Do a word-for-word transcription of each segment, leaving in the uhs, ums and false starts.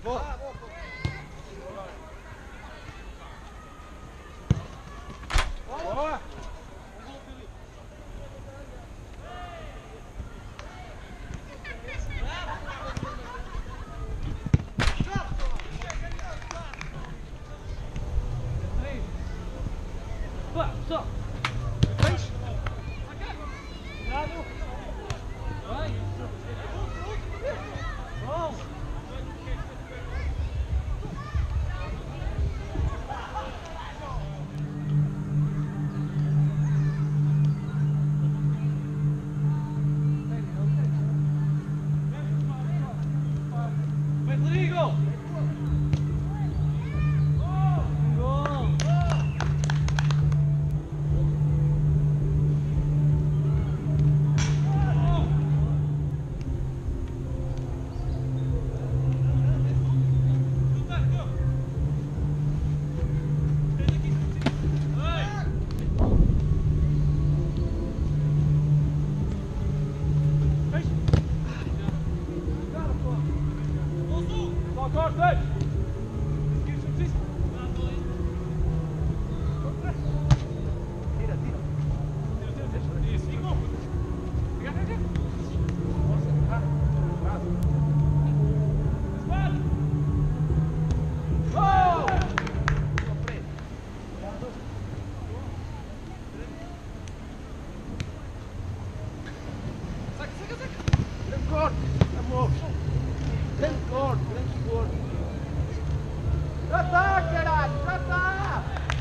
Boa. Boa. Vai, só. Vens? Cuidado. Vai. Bom. Vai, Rodrigo. Corta! Tira, tira. Isso, igual. Pega, pega. Nossa, cara. Dispara. Gol! Saca, saca, saca. Grande corte, amor. Grande corte, grande corte. Já tá, caralho, já tá!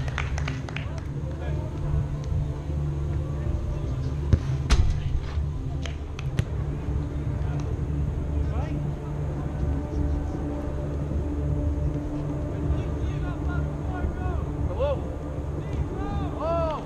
Alô? Oh!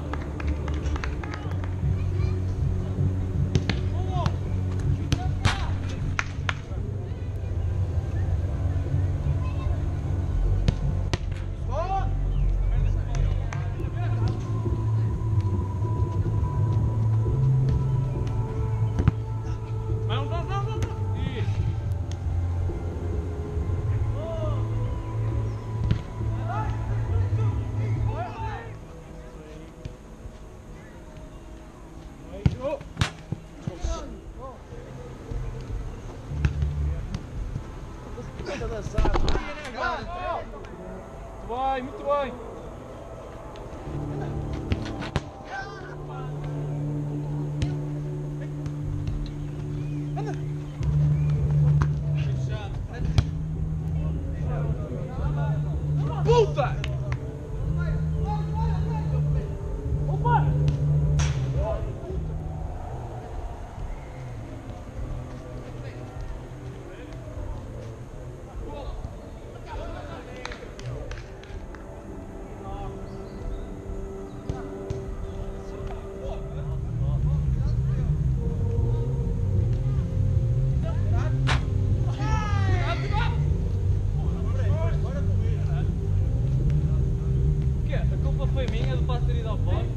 Muito bem, muito bem. Puta! Opa! Foi minha do passo ter ido ao poste.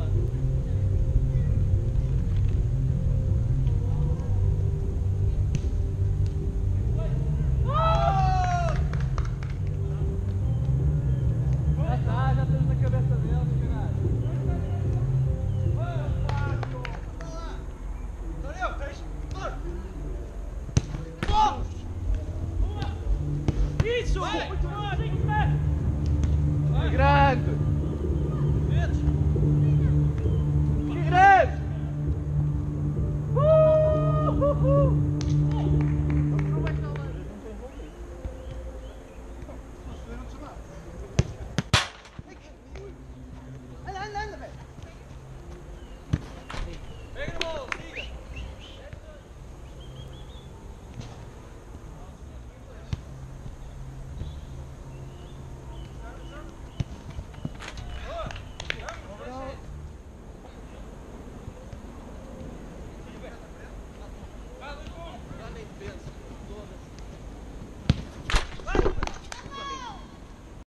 Já tá, já temos na cabeça deles, caralho. Isso! Muito bom, tem que ser! Grande! Que grande! Uh, uh, uh.